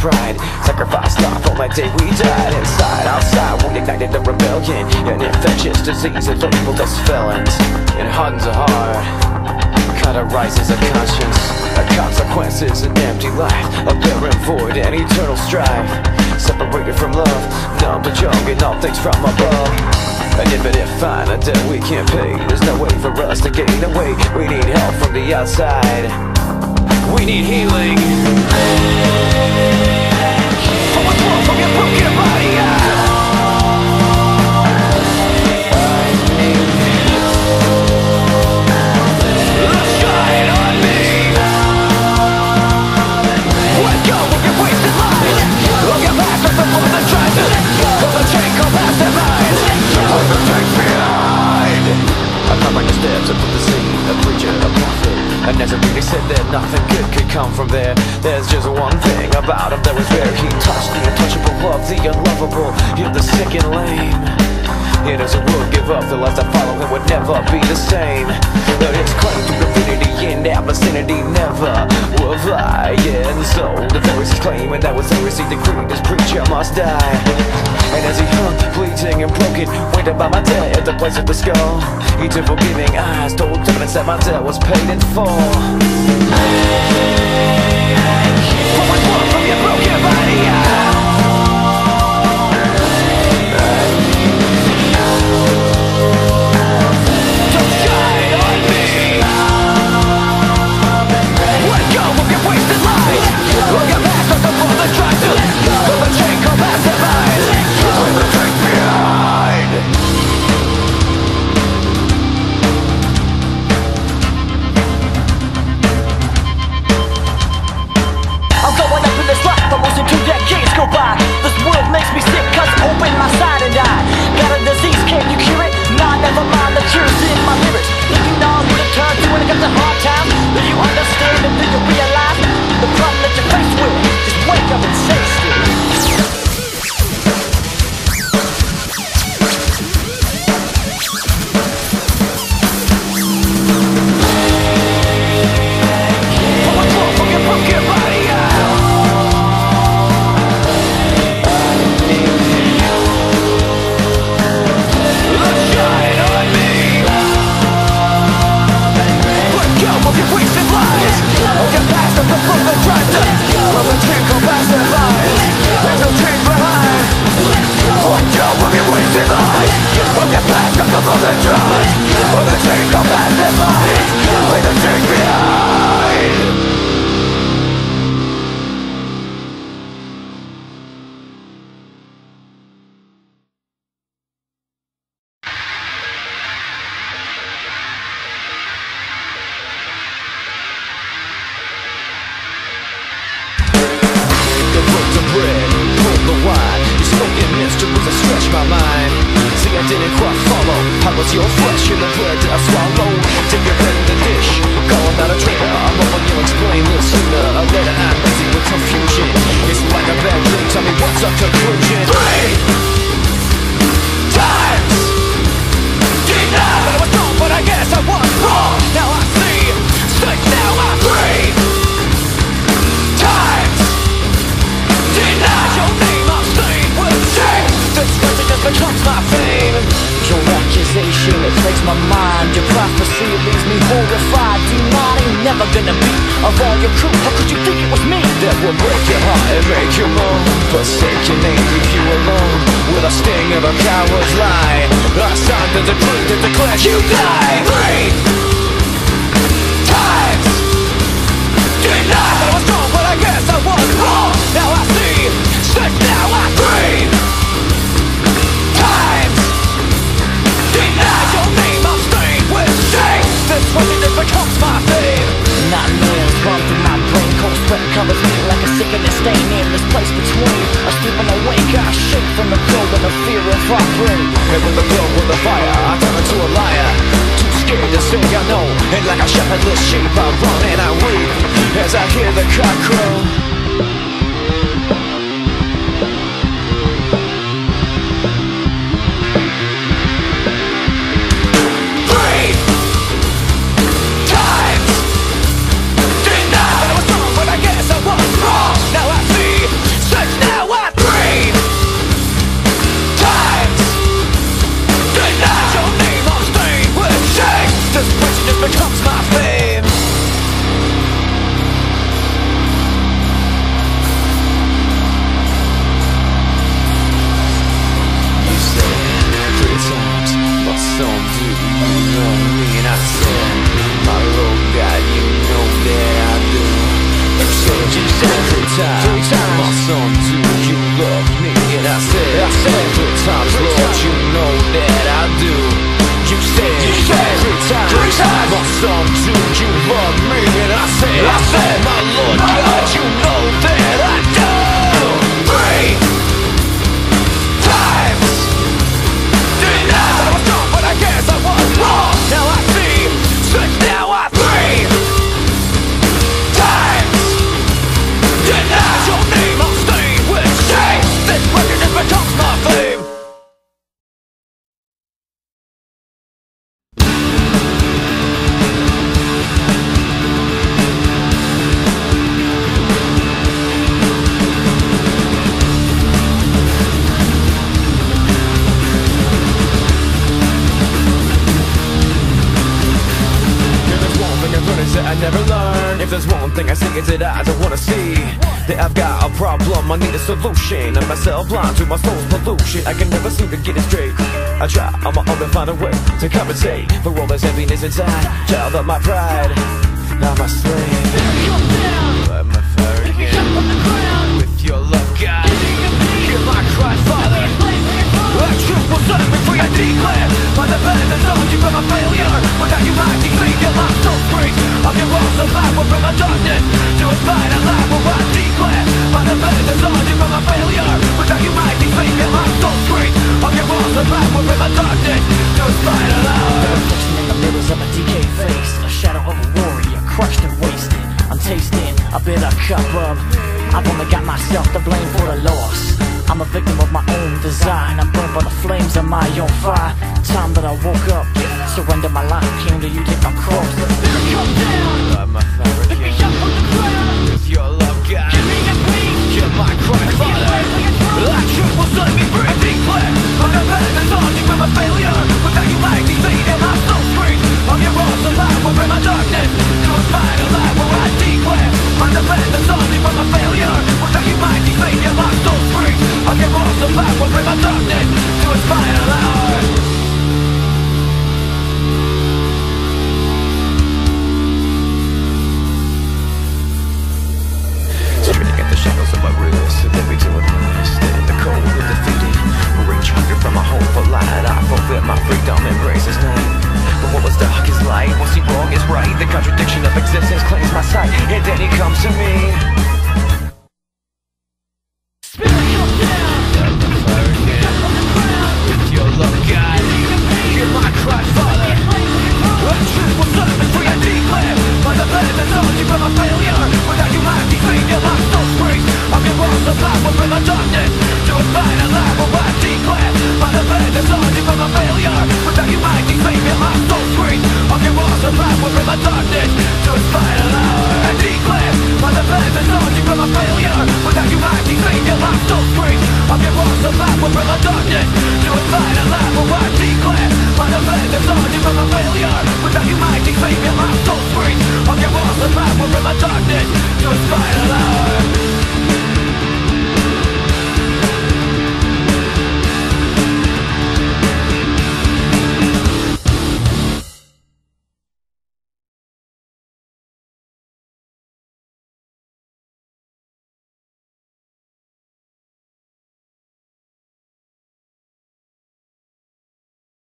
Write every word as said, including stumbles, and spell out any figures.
pride. Sacrificed life on that day we died. Inside, outside, we ignited the rebellion. An infectious disease that labeled us felons. It hardens a heart, cauterizes a conscience. A consequence is an empty life, a barren void and eternal strife. Separated from love, numb to junk and all things from above. And if it is fine, a debt we can't pay. There's no way for us to gain away. We need help from the outside. We need healing. From what's wrong from your broken body. Let's shine on me. Let go of your wasted life. Look at past us before the tries to pull the chain, go past their minds. Leave the tank behind. I come like the steps up to the sea. A preacher, a prophet, and as I really said that nothing good could come from there. There's just one thing about him that was rare. He touched the untouchable, love the unlovable, healed the sick and lame. Yet as a world give up, the life that follow him would never be the same. But his claim to divinity in that vicinity never will fly. Yeah, and so the Pharisees claiming that was heresy decreed, this preacher must die. And as he hung, bleeding and broken, waited by my dead at the place of the skull, he took forgiving eyes, told evidence that my debt was paid in full. What was wrong from your broken body? song, do you love me? And I said, I said three times, Lord, you know that I do. You said, you said three times, three times, my song, do you love me? And I said, I said, my Lord God, you know that I do. Three times. Denied I was dumb, but I guess I was wrong. Now I see, six, now I three times. Denied your name, I'll stay with shame. This record has become my fame. I never learn. If there's one thing I see it's that I don't wanna see, that I've got a problem, I need a solution. I'm myself blind to my soul's pollution. I can never seem to get it straight. I try on my own to find a way to compensate for all this heaviness inside. Child of my pride, I'm a slave. Let my fire again. With your love, God, hear my cry, Father. That truth will set me free, I declare. By the pen and the knowledge of my failure, without you I defeat your life so free. Of your walls of life will bring my darkness to a fight a life where I declare. By the pen and the knowledge of my failure, without you I defeat your life so free. Of your walls of life will bring my darkness to a fight a life. The reflection in the mirrors of a decayed face, a shadow of a warrior, crushed and wasted. I'm tasting a bitter cup of, I've only got myself to blame for the loss. I'm a victim of my own design. I'm burned by the flames of my own fire. Time that I woke up, surrender my life, came to you, take my cross. Let me come down, let my fire let me jump on the ground. With your love, God, give me a peace, hear my cry, Father. That truth will set me free, I declare. I'm the pen and knowledge of my failure, without you I defeat and I'm so free. Of your walls of life will bring my darkness to a fight a life where I declare. I'm the pen and knowledge of my failure, without you I defeat and I'm so free. Of your walls of life will bring my darkness to its final hour. Straining at the shadows of my wrist, led me to a place. Dead in the cold and defeated, reach hungry from my hope for light. I forfeit my freedom, embrace his name. But what was dark is light, what's he wrong is right. The contradiction of existence claims my sight, and then he comes to me. Without you, I defeat your life.